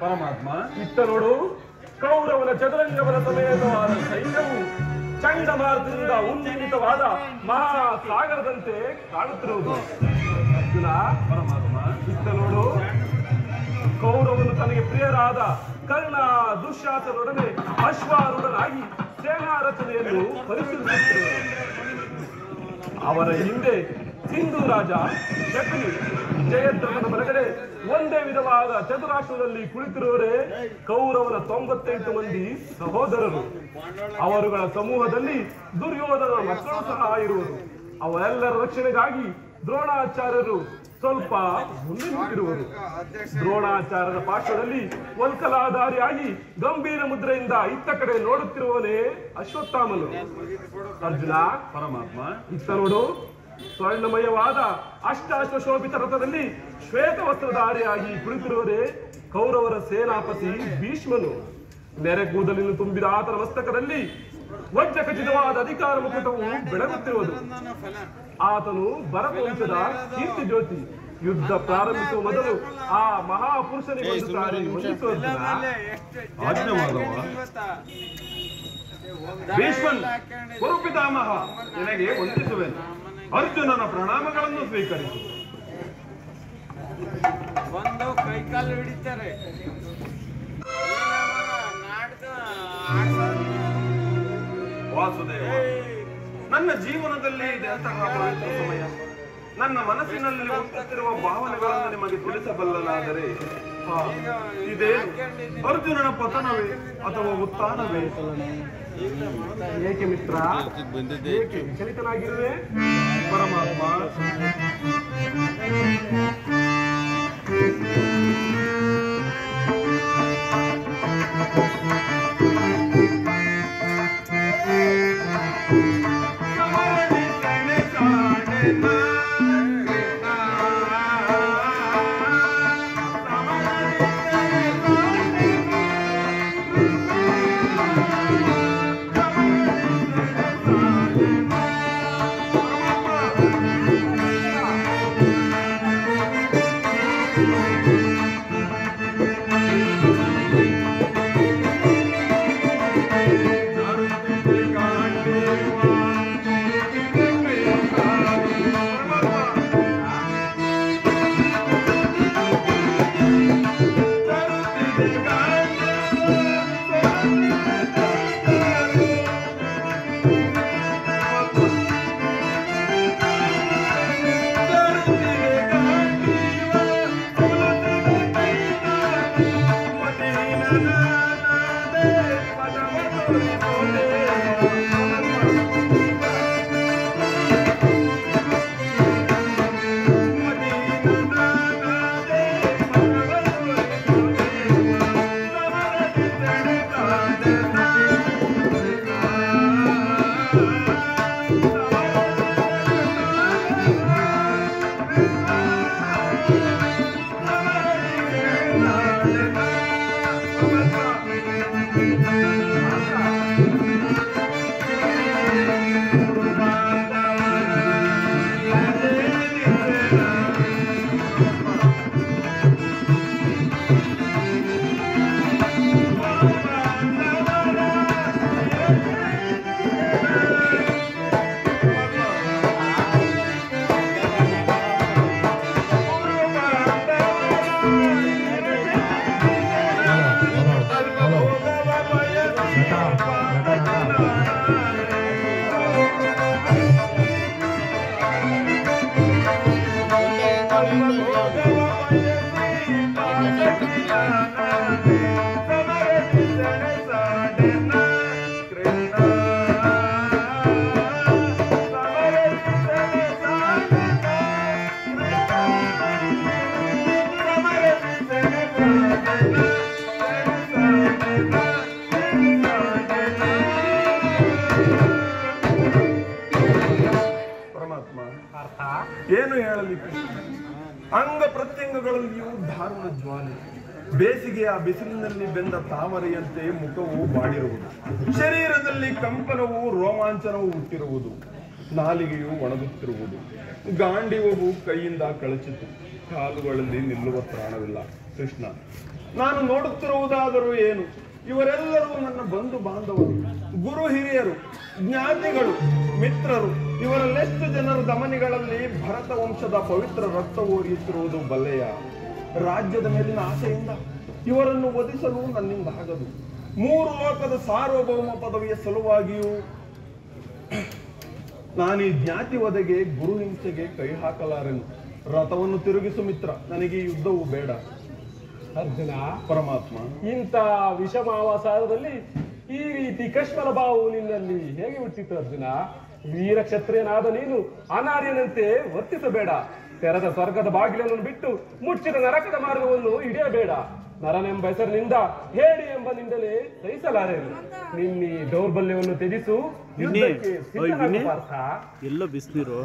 ಪರಮಾತ್ಮ. ಇತ್ತ ನೋಡು, ಕೌರವನ ಚದುರಂಗವನ ಸಮೇತವಾದ ಸೈನ್ಯವು ಚಂಡಮಾರುತದಿಂದ ಉನ್ನಿಮಿತವಾದ ಮಹಾಸಾಗರದಂತೆ ಕಾಣುತ್ತಿರುವುದು. ಅರ್ಜುನ, ಪರಮಾತ್ಮ. ಇತ್ತ ನೋಡು, ಕೌರವನು ತನಗೆ ಪ್ರಿಯರಾದ ಕರ್ಣ ದುಶ್ಯಾಸನೊಡನೆ ಅಶ್ವಾರೂಢನಾಗಿ ಸೇನಾ ರಚನೆಯನ್ನು ಪರಿಶೀಲಿಸುತ್ತಿರುವರು. ಅವರ ಹಿಂದೆ ಸಿಂಧು ರಾಜ ಶಕುನಿ, ಜಯದ್ರಥನ ಬಲಗಡೆ ಒಂದೇ ವಿಧವಾದ ಚತುರಾಶ್ವದಲ್ಲಿ ಕುಳಿತಿರುವವರೇ ಕೌರವನ 98 ಮಂದಿ ಸಹೋದರರು. ಅವರುಗಳ ಸಮೂಹದಲ್ಲಿ ದುರ್ಯೋಧನ ಮಕ್ಕಳು ಸಹ ಇರುವರು. ಅವರೆಲ್ಲರ ರಕ್ಷಣೆಗಾಗಿ ದ್ರೋಣಾಚಾರ್ಯರು ಸ್ವಲ್ಪ ಮುಂದೆ ನಿಂತಿರುವರು. ದ್ರೋಣಾಚಾರ್ಯರ ಪಾರ್ಶ್ವದಲ್ಲಿ ವಲ್ಕಲಾಧಾರಿಯಾಗಿ ಗಂಭೀರ ಮುದ್ರೆಯಿಂದ ಇತ್ತ ಕಡೆ ನೋಡುತ್ತಿರುವವನೇ ಅಶ್ವತ್ಥಾಮನು. ಅರ್ಜುನ, ಪರಮಾತ್ಮ. ಇತ್ತ ನೋಡು, ಸ್ವರ್ಣಮಯವಾದ ಅಷ್ಟಾಶ್ವಶೋಭಿತ ರಥದಲ್ಲಿ ಶ್ವೇತ ವಸ್ತ್ರಧಾರಿಯಾಗಿ ಕುಳಿತಿರುವವರೇ ಕೌರವರ ಸೇನಾಪತಿ ಭೀಷ್ಮನು. ನೆರೆ ಕೂದಲಿನ ತುಂಬಿದ ಆತನ ಮಸ್ತಕದಲ್ಲಿ ವಜ್ರ ಖಚಿತವಾದ ಅಧಿಕಾರ ಮುಕುಟವು ಬೆಳಗುತ್ತಿರುವುದು. ಆತನು ಭರತವಂಶದ ಕೀರ್ತಿ ಜ್ಯೋತಿ. ಯುದ್ಧ ಪ್ರಾರಂಭಿಸುವ ಮೊದಲು ಆ ಮಹಾಪುರುಷನಿಗೆ ಒಂದು ಸಾರಿ ಭೀಷ್ಮನ್ ಕುರುಪಿತಾಮಹ, ನಿನಗೆ ವಂದಿಸುವೆನು. ಅರ್ಜುನನ ಪ್ರಣಾಮಗಳನ್ನು ಸ್ವೀಕರಿಸು. ಒಂದು ಕೈಕಾಲು ಹಿಡಿತಾರೆ. ವಾಸುದೇವ, ನನ್ನ ಜೀವನದಲ್ಲಿ ಇದೆ ಅಂತಹ ಪವಿತ್ರ ಸಮಯ. ನನ್ನ ಮನಸ್ಸಿನಲ್ಲಿ ಹುಟ್ಟುತ್ತಿರುವ ಭಾವನೆಗಳನ್ನು ನಿಮಗೆ ತಿಳಿಸಬಲ್ಲಲಾದರೆ ಇದೇ ಅರ್ಜುನನ ಪತನವೇ ಅಥವಾ ಉತ್ಥಾನವೇ? ಏಕೆ ಮಿತ್ರ, ಏಕೆ ವಿಚಲಿತನಾಗಿರುವೆ? ಪರಮಾತ್ಮ, ಏನು ಹೇಳಲಿಕ್ಕೆ? ಅಂಗ ಪ್ರತ್ಯಂಗಗಳಲ್ಲಿಯೂ ದಾರುಣ ಜ್ವಾಲೆ. ಬೇಸಿಗೆಯ ಬಿಸಿಲಿನಲ್ಲಿ ಬೆಂದ ತಾವರೆಯಂತೆ ಮುಖವು ಬಾಡಿರುವುದು. ಶರೀರದಲ್ಲಿ ಕಂಪನವೂ ರೋಮಾಂಚನವೂ ಹುಟ್ಟಿರುವುದು. ನಾಲಿಗೆಯು ಒಣಗುತ್ತಿರುವುದು. ಗಾಂಡಿವವು ಕೈಯಿಂದ ಕಳಚಿತು. ಕಾಲುಗಳಲ್ಲಿ ನಿಲ್ಲುವ ತ್ರಾಣವಿಲ್ಲ. ಕೃಷ್ಣ, ನಾನು ನೋಡುತ್ತಿರುವುದಾದರೂ ಏನು? ಇವರೆಲ್ಲರೂ ನನ್ನ ಬಂಧು ಬಾಂಧವರು, ಗುರು ಹಿರಿಯರು, ಜ್ಞಾತಿಗಳು, ಮಿತ್ರರು. ಇವರಲ್ಲೆಷ್ಟು ಜನರು ದಮನಿಗಳಲ್ಲಿ ಭರತ ವಂಶದ ಪವಿತ್ರ ರಕ್ತ ಓರಿಯುತ್ತಿರುವುದು ಬಲ್ಲೆಯ? ರಾಜ್ಯದ ಮೇಲಿನ ಆಸೆಯಿಂದ ಇವರನ್ನು ವಧಿಸಲು ನನ್ನಿಂದ ಆಗದು. 3 ಲೋಕದ ಸಾರ್ವಭೌಮ ಪದವಿಯ ಸಲುವಾಗಿಯೂ ನಾನು ಈ ಜ್ಞಾತಿ ವಧೆಗೆ, ಗುರು ಹಿಂಸೆಗೆ ಕೈ ಹಾಕಲಾರೆನು. ರಥವನ್ನು ತಿರುಗಿಸು ಮಿತ್ರ, ನನಗೆ ಈ ಯುದ್ಧವು ಬೇಡ. ಅರ್ಜುನ, ಪರಮಾತ್ಮ, ಇಂಥ ವಿಷಮಾವಸಾರದಲ್ಲಿ ಈ ರೀತಿ ಕಶ್ಮಲ ಭಾವವು ನಿನ್ನಲ್ಲಿ ಹೇಗೆ ಹುಟ್ಟಿತು ಅರ್ಜುನ? ವೀರ ಕ್ಷತ್ರಿಯನಾದ ನೀನು ಅನಾರ್ಯನಂತೆ ವರ್ತಿಸಬೇಡ. ತೆರೆದ ಸ್ವರ್ಗದ ಬಾಗಿಲನ್ನು ಬಿಟ್ಟು ಮುಚ್ಚಿದ ನರಕದ ಮಾರ್ಗವನ್ನು ಹಿಡಿಯಬೇಡ. ನರನೆಂಬ ಹೆಸರಿನಿಂದ ಹೇಳಿ ಎಂಬ ನಿಂದಲೇ ಸಹಿಸಲಾರೆನು. ನಿನ್ನಿ ದೌರ್ಬಲ್ಯವನ್ನು ತ್ಯಜಿಸು, ಯುದ್ಧಕ್ಕೆ ಸಿದ್ಧನಾಗು ಪಾರ್ಥ. ಎಲ್ಲೋ ಬಿಸಿನೀರು.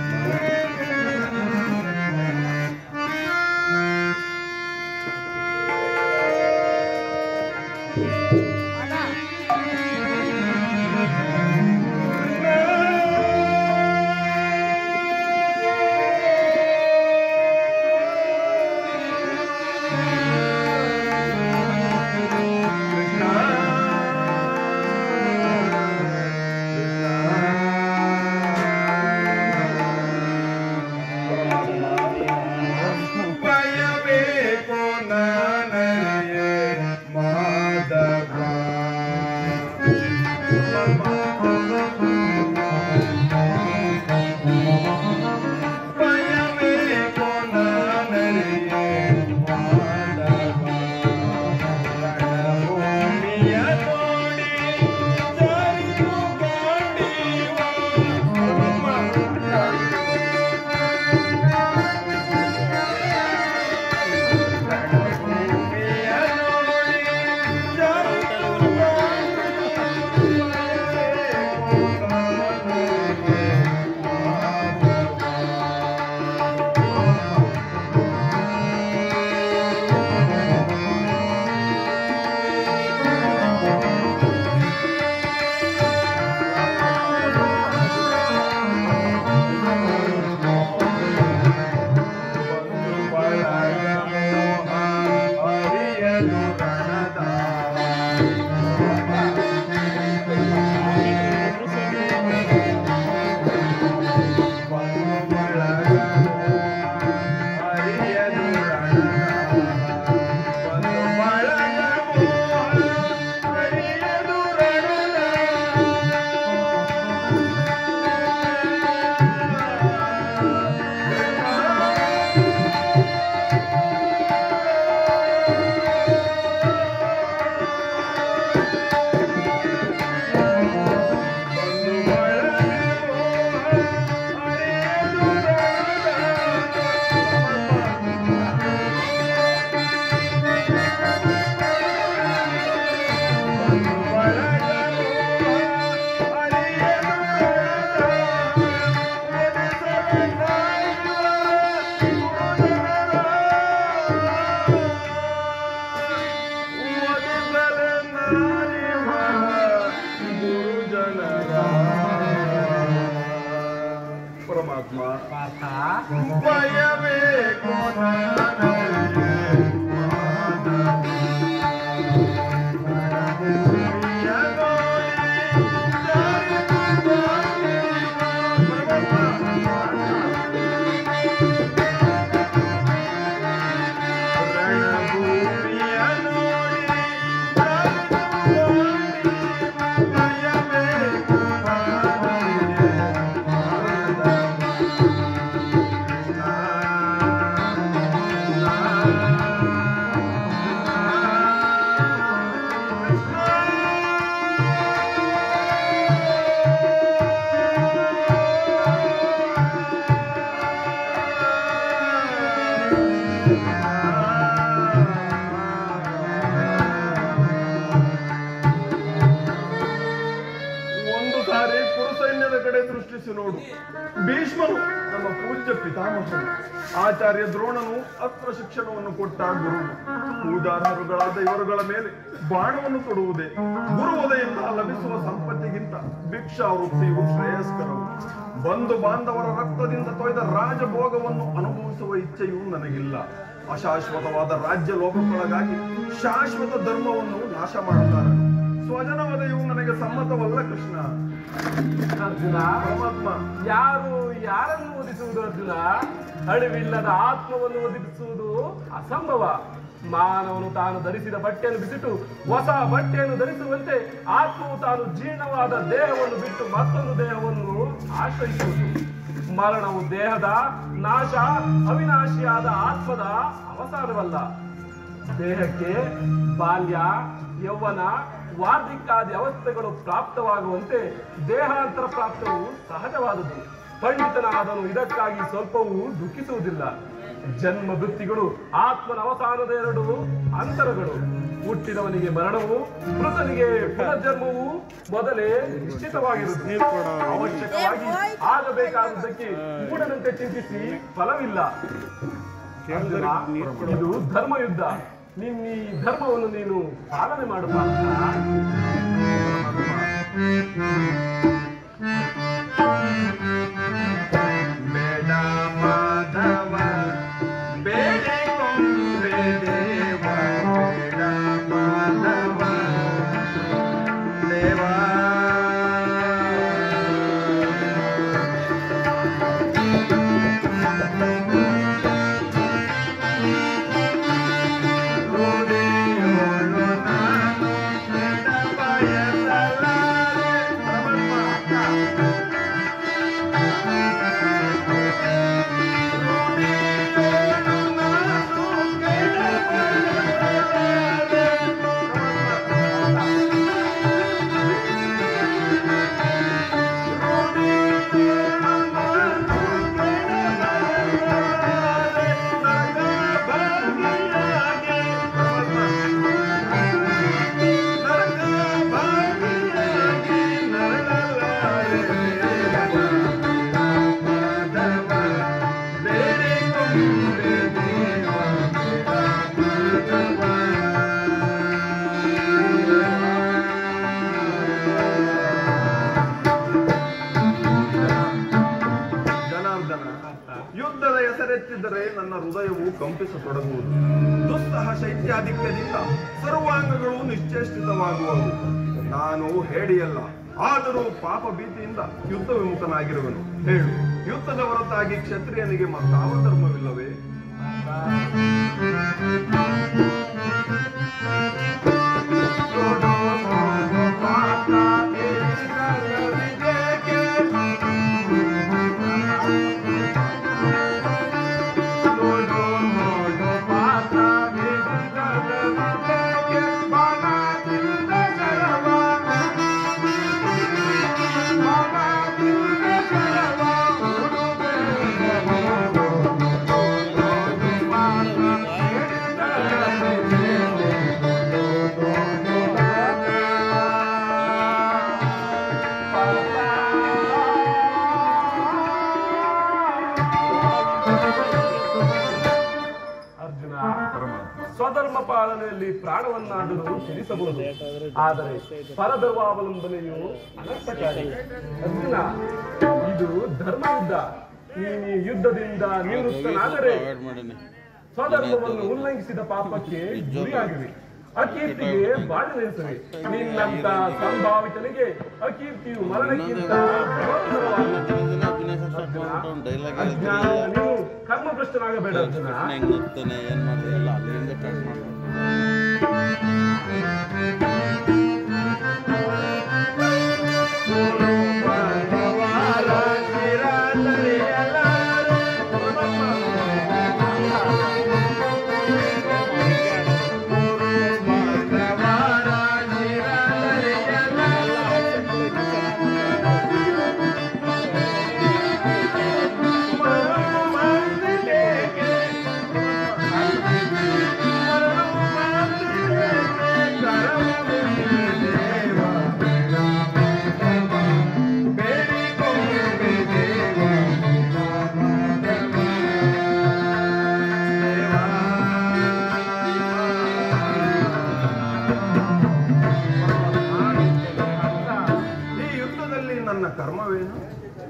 ನೋಡು, ಭೀಷ್ಮನು ನಮ್ಮ ಪೂಜ್ಯ ಪಿತಾಮಹನು, ಆಚಾರ್ಯ ದ್ರೋಣನು ಅಸ್ತ್ರ ಶಿಕ್ಷಣವನ್ನು ಕೊಟ್ಟ ಗುರು. ಪೂಜಾರ್ಹರುಗಳಾದ ಇವರುಗಳ ಮೇಲೆ ಬಾಣವನ್ನು ಕೊಡುವುದೇ ಗುರುವದೆಯಿಂದ ಲಭಿಸುವ ಸಂಪತ್ತಿಗಿಂತ ಭಿಕ್ಷಾ ವೃತ್ತಿಯು ಶ್ರೇಯಸ್ಕರವು. ಬಂಧು ಬಾಂಧವರ ರಕ್ತದಿಂದ ತೊಯ್ದ ರಾಜಭೋಗವನ್ನು ಅನುಭವಿಸುವ ಇಚ್ಛೆಯೂ ನನಗಿಲ್ಲ. ಅಶಾಶ್ವತವಾದ ರಾಜ್ಯ ಲೋಕಕ್ಕೊಳಗಾಗಿ ಶಾಶ್ವತ ಧರ್ಮವನ್ನು ನಾಶ ಮಾಡುತ್ತಾರೆ. ಸ್ವಜನ ವಧೆಯು ನನಗೆ ಸಮ್ಮತವಲ್ಲ ಕೃಷ್ಣ. ಅರ್ಜುನ, ಪರಮಾತ್ಮ, ಯಾರು ಯಾರನ್ನು ಓದಿಸುವುದು ಅರ್ಜುನ? ಅಳಿವಿಲ್ಲದ ಆತ್ಮವನ್ನು ಓದಿಸುವುದು ಅಸಂಭವ. ಮಾನವನು ತಾನು ಧರಿಸಿದ ಬಟ್ಟೆಯನ್ನು ಬಿಸಿಟ್ಟು ಹೊಸ ಬಟ್ಟೆಯನ್ನು ಧರಿಸುವಂತೆ ಆತ್ಮವು ತಾನು ಜೀರ್ಣವಾದ ದೇಹವನ್ನು ಬಿಟ್ಟು ಮತ್ತೊಂದು ದೇಹವನ್ನು ಆಶ್ರಯಿಸುವುದು. ಮರಣವು ದೇಹದ ನಾಶ, ಅವಿನಾಶಿಯಾದ ಆತ್ಮದ ಅವಸಾನವಲ್ಲ. ದೇಹಕ್ಕೆ ಬಾಲ್ಯ, ಯೌವನ, ವಾರ್ಧಿಕಾದಿ ಅವಸ್ಥೆಗಳು ಪ್ರಾಪ್ತವಾಗುವಂತೆ ದೇಹಾಂತರ ಪ್ರಾಪ್ತವು ಸಹಜವಾದುದು. ಪಂಡಿತನಾದನು ಇದಕ್ಕಾಗಿ ಸ್ವಲ್ಪವೂ ದುಃಖಿಸುವುದಿಲ್ಲ. ಜನ್ಮ ವೃತ್ತಿಗಳು ಆತ್ಮನ ಅವಸಾನದ ಎರಡು ಅಂತರಗಳು. ಹುಟ್ಟಿದವನಿಗೆ ಮರಣವು, ಮೃತನಿಗೆ ಪುನರ್ಜನ್ಮವು ಮೊದಲೇ ನಿಶ್ಚಿತವಾಗಿರುತ್ತದೆ. ಅವಶ್ಯಕವಾಗಿ ಆಗಬೇಕಾದುದಕ್ಕೆ ಮೂಢನಂತೆ ಚಿಂತಿಸಿ ಫಲವಿಲ್ಲ. ಅರ್ಜುನ, ಇದು ಧರ್ಮಯುದ್ಧ. ನಿನ್ನ ಈ ಧರ್ಮವನ್ನು ನೀನು ಪಾಲನೆ ಮಾಡುವ ನನ್ನ ಹೃದಯವು ಕಂಪಿಸತೊಡಗುವುದು. ದುಸ್ಸಹ ಶೈತ್ಯಾಧಿಕ್ಯದಿಂದ ಸರ್ವಾಂಗಗಳು ನಿಶ್ಚೇಷ್ಟಿತವಾಗುವವು. ನಾನು ಹೇಡಿಯಲ್ಲ, ಆದರೂ ಪಾಪ ಭೀತಿಯಿಂದ ಯುದ್ಧ ವಿಮುಖನಾಗಿರುವನು. ಹೇಳು, ಯುದ್ಧದ ಹೊರತಾಗಿ ಕ್ಷತ್ರಿಯನಿಗೆ ಮತ್ತಾವ ಧರ್ಮವಿಲ್ಲವೇ? ಸ್ವಧರ್ಮ ಪಾಲನೆಯಲ್ಲಿ ಪ್ರಾಣವನ್ನಾದರೂ ತ್ಯಜಿಸಬಹುದು, ಆದರೆ ಪರಧರ್ಮಾವಲಂಬನೆಯು ಅನರ್ಥಕಾರಿ. ಅರ್ಜುನ, ಇದು ಧರ್ಮಯುದ್ಧ. ನೀನು ಈ ಯುದ್ಧದಿಂದ ನಿವೃತ್ತನಾದರೆ ಸ್ವಧರ್ಮವನ್ನು ಉಲ್ಲಂಘಿಸಿದ ಪಾಪಕ್ಕೆ ಗುರಿಯಾಗಿವೆ, ಅಕೀರ್ತಿಗೆ ಬಾಳಿ ನೆಲೆಸುವೆ. ನಿನ್ನಂತ ಸಂಭಾವಿತನಿಗೆ ಅಕೀರ್ತಿಯು ಮರಣಕ್ಕಿಂತ ನೀವು ಕರ್ಮಭ್ರಷ್ಟನಾಗಬೇಡ ಅರ್ಜುನ. ಕರ್ಮವೇನು?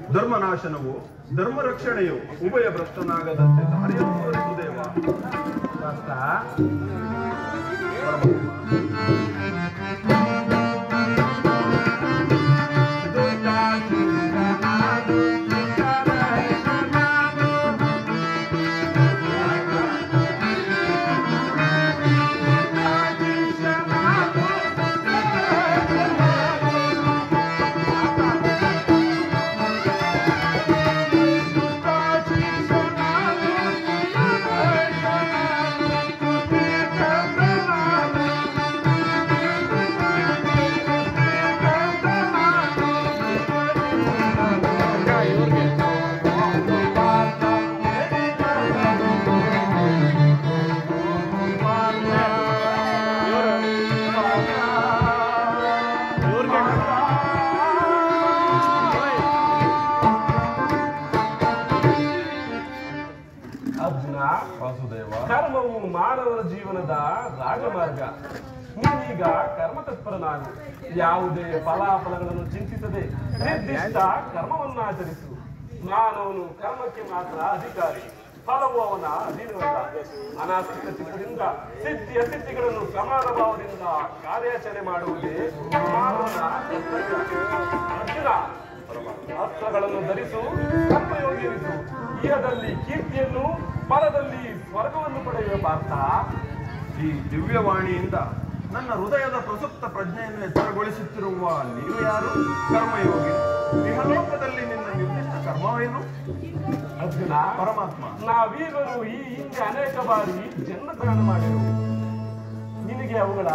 ಧರ್ಮನಾಶನವು, ಧರ್ಮ ರಕ್ಷಣೆಯು ಉಭಯ ಭ್ರಷ್ಟನಾಗದಂತೆ ದಾರಿಯನ್ನು ತೋರಿಸು ದೇವ. ಕರ್ಮವು ಮಾನವರ ಜೀವನದ ರಾಜಮಾರ್ಗ. ನೀವೀಗ ಕರ್ಮತತ್ಪರನಾಗು. ಯಾವುದೇ ಫಲಾಫಲಗಳನ್ನು ಚಿಂತಿಸದೆ ನಿರ್ದಿಷ್ಟ ಕರ್ಮವನ್ನು ಆಚರಿಸು. ಮಾನವನು ಕರ್ಮಕ್ಕೆ ಮಾತ್ರ ಅಧಿಕಾರಿ, ಫಲವು ಅವನ ಅಧೀನವಲ್ಲ. ಅನಾಸಕ್ತ ಚಿತ್ತದಿಂದ ಸಿದ್ಧಿ ಅಸಿದ್ಧಿಗಳನ್ನು ಸಮಾನ ಭಾವದಿಂದ ಕಾರ್ಯಾಚರಣೆ ಮಾಡುವುದೇ ಮಾನವನ ಕರ್ತವ್ಯ. ಅರ್ಜುನ, ಅಸ್ತ್ರಗಳನ್ನು ಧರಿಸು, ಕರ್ಮಯೋಗಿರಿಸು. ಇಹದಲ್ಲಿ ಕೀರ್ತಿಯನ್ನು, ಪರದಲ್ಲಿ ಸ್ವರ್ಗವನ್ನು ಪಡೆಯುವ ಪಾರ್ಥ. ಈ ದಿವ್ಯವಾಣಿಯಿಂದ ನನ್ನ ಹೃದಯದ ಪ್ರಸುಪ್ತ ಪ್ರಜ್ಞೆಯನ್ನು ಎಚ್ಚರಗೊಳಿಸುತ್ತಿರುವ ನೀವು ಯಾರು? ಕರ್ಮಯೋಗಿ. ಇಹಲೋಕದಲ್ಲಿ ನಿನ್ನ ನಿರ್ದಿಷ್ಟ ಕರ್ಮವೇನು? ಅರ್ಜುನ, ಪರಮಾತ್ಮ, ನಾವೀಗಲೂ ಈ ಹಿಂದೆ ಅನೇಕ ಬಾರಿ ಜನ್ಮದಾನ ಮಾಡಿರುವು. ನಿನಗೆ ಅವುಗಳ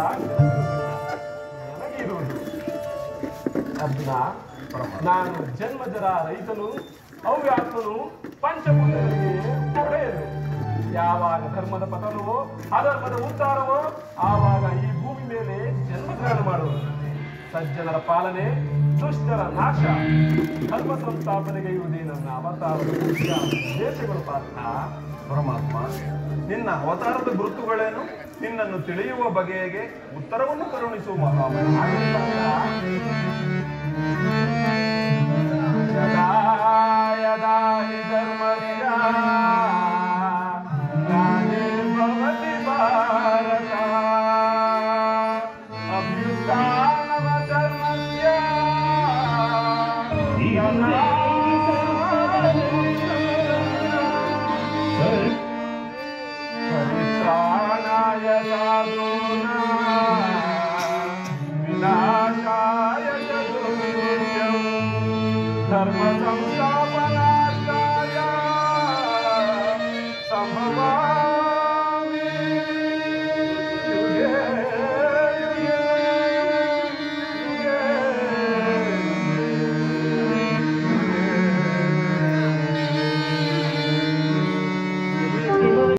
ನನಗಿರುವುದು. ಅರ್ಜುನ, ನಾನು ಜನ್ಮಜರ ರೈತನು, ಅವ್ಯಾತ್ಮನು, ಪಂಚಭೂತಗಳಿಗೆ ಒಡೆಯನು. ಯಾವಾಗ ಧರ್ಮದ ಪತನವೋ ಅಧರ್ಮದ ಉದ್ಧಾರವೋ ಆವಾಗ ಈ ಭೂಮಿ ಮೇಲೆ ಜನ್ಮಗ್ರಹಣ ಮಾಡುವುದು. ಸಜ್ಜನರ ಪಾಲನೆ, ದುಷ್ಟರ ನಾಶ, ಧರ್ಮ ಸಂಸ್ಥಾಪನೆಗೈಯುವುದೇ ನನ್ನ ಅವತಾರದ ಮುಖ್ಯ ಉದ್ದೇಶಗಳು ಪಾತ್ರ. ಪರಮಾತ್ಮ, ನಿನ್ನ ಅವತಾರದ ಗುರುತುಗಳೇನು? ನಿನ್ನನ್ನು ತಿಳಿಯುವ ಬಗೆಗೆ ಉತ್ತರವನ್ನು ಕರುಣಿಸುವ ಮಹಾಮಹಿಮ. ಯದಾ ಯದಾ ಹಿ ಧರ್ಮಸ್ಯ ಗ್ಲಾನಿರ್ಭವತಿ ಭಾರತ ಅಭ್ಯುತ್ಥಾನಮಧರ್ಮಸ್ಯ ಪರಿತ್ರಾಣಾಯ ಸಾಧೂನಾಂ ವಿನಾಶಾಯ ಚ ದುಷ್ಕೃತ್ಯಂ ಧರ್ಮ